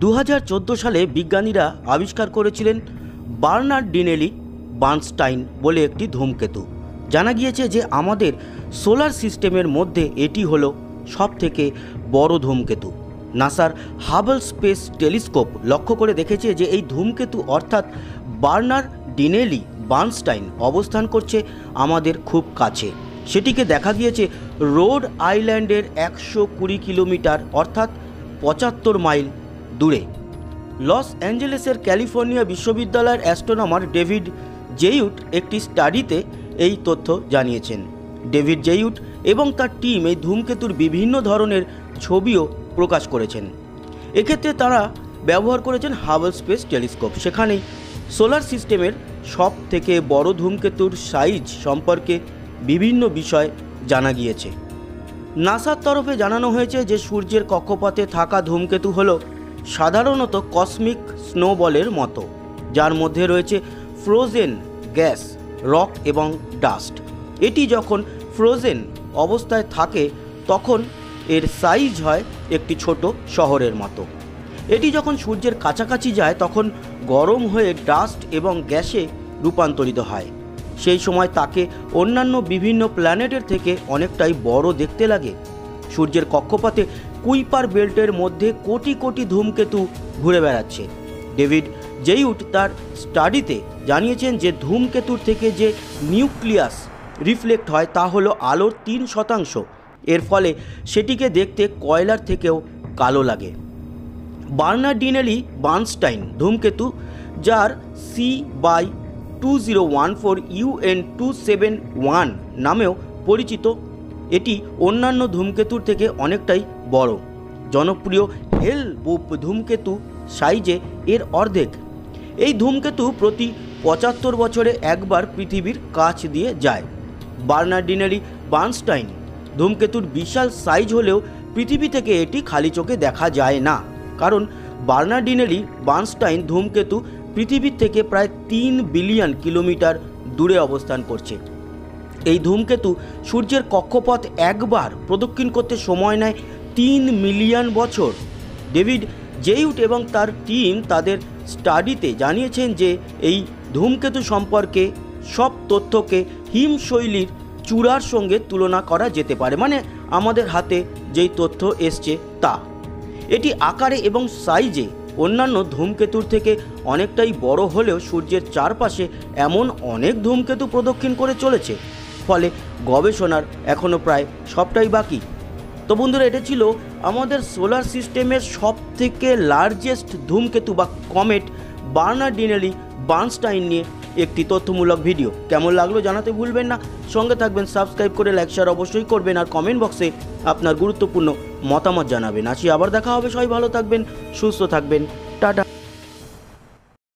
2014 সালে বিজ্ঞানীরা আবিষ্কার করেছিলেন বার্নার্ডিনেলি বার্নস্টাইন বলে একটি ধূমকেতু। জানা গিয়েছে যে আমাদের সোলার সিস্টেমের মধ্যে এটি হলো সবথেকে বড় ধূমকেতু। নাসার হাবল স্পেস টেলিস্কোপ লক্ষ্য করে দেখেছে যে এই ধূমকেতু অর্থাৎ বার্নার্ডিনেলি বার্নস্টাইন অবস্থান করছে আমাদের খুব কাছে। সেটিকে দেখা গিয়েছে রোড আইল্যান্ডের 120 কিলোমিটার অর্থাৎ 75 মাইল দূরে। লস অ্যাঞ্জেলেসের ক্যালিফোর্নিয়া বিশ্ববিদ্যালয়ের অ্যাস্ট্রোনমার ডেভিড জেইউট একটি স্টাডিতে এই তথ্য জানিয়েছেন। ডেভিড জেইউট এবং তার টিম এই ধূমকেতুর বিভিন্ন ধরনের ছবিও প্রকাশ করেছেন। এক্ষেত্রে তারা ব্যবহার করেছেন হাবল স্পেস টেলিস্কোপ। সেখানেই সোলার সিস্টেমের সব থেকে বড় ধূমকেতুর সাইজ সম্পর্কে বিভিন্ন বিষয় জানা গিয়েছে। নাসার তরফে জানানো হয়েছে যে সূর্যের কক্ষপথে থাকা ধূমকেতু হলো সাধারণত কসমিক স্নোবলের মতো, যার মধ্যে রয়েছে ফ্রোজেন গ্যাস, রক এবং ডাস্ট। এটি যখন ফ্রোজেন অবস্থায় থাকে তখন এর সাইজ হয় একটি ছোট শহরের মতো। এটি যখন সূর্যের কাছাকাছি যায় তখন গরম হয়ে ডাস্ট এবং গ্যাসে রূপান্তরিত হয়। সেই সময় তাকে অন্যান্য বিভিন্ন প্ল্যানেটের থেকে অনেকটাই বড় দেখতে লাগে। সূর্যের কক্ষপথে কুইপার বেল্টের মধ্যে কোটি কোটি ধূমকেতু ঘুরে বেড়াচ্ছে। ডেভিড জেইউট তার স্টাডিতে জানিয়েছেন যে ধূমকেতুর থেকে যে নিউক্লিয়াস রিফ্লেক্ট হয় তা হলো আলোর 3%। এর ফলে সেটিকে দেখতে কয়লার থেকেও কালো লাগে। বার্নার্ডিনেলি বার্নস্টাইন ধূমকেতু, যার C/2014 UN271 নামেও পরিচিত, এটি অন্যান্য ধূমকেতুর থেকে অনেকটাই বড়। জনপ্রিয় হেল-বোপ ধূমকেতু সাইজে এর অর্ধেক। এই ধূমকেতু প্রতি 75 বছরে একবার পৃথিবীর কাছ দিয়ে যায়। বার্নার্ডিনেলি বার্নস্টাইন ধূমকেতুর বিশাল সাইজ হলেও পৃথিবী থেকে এটি খালি চোখে দেখা যায় না, কারণ বার্নার্ডিনেলি বার্নস্টাইন ধূমকেতু পৃথিবীর থেকে প্রায় 3 বিলিয়ন কিলোমিটার দূরে অবস্থান করছে। এই ধূমকেতু সূর্যের কক্ষপথ একবার প্রদক্ষিণ করতে সময় নেয় 3 মিলিয়ন বছর। ডেভিড জেইউট এবং তার টিম তাদের স্টাডিতে জানিয়েছেন যে এই ধূমকেতু সম্পর্কে সব তথ্যকে হিমশৈলীর চূড়ার সঙ্গে তুলনা করা যেতে পারে, মানে আমাদের হাতে যেই তথ্য এসছে তা। এটি আকারে এবং সাইজে অন্যান্য ধূমকেতুর থেকে অনেকটাই বড় হলেও সূর্যের চারপাশে এমন অনেক ধূমকেতু প্রদক্ষিণ করে চলেছে, ফলে গবেষণার এখনও প্রায় সবটাই বাকি। তো বন্ধুরা, এটা ছিল আমাদের সোলার সিস্টেমের সবথেকে লার্জেস্ট ধূমকেতু বা কমেট বার্নার্ডিনেলি বার্নস্টাইন নিয়ে একটি তথ্যমূলক ভিডিও। কেমন লাগলো জানাতে ভুলবেন না। সঙ্গে থাকবেন, সাবস্ক্রাইব করে লাইক শেয়ার অবশ্যই করবেন, আর কমেন্ট বক্সে আপনার গুরুত্বপূর্ণ মতামত জানাবেন। আসি আবার দেখা হবে। সবাই ভালো থাকবেন, সুস্থ থাকবেন, টাটা।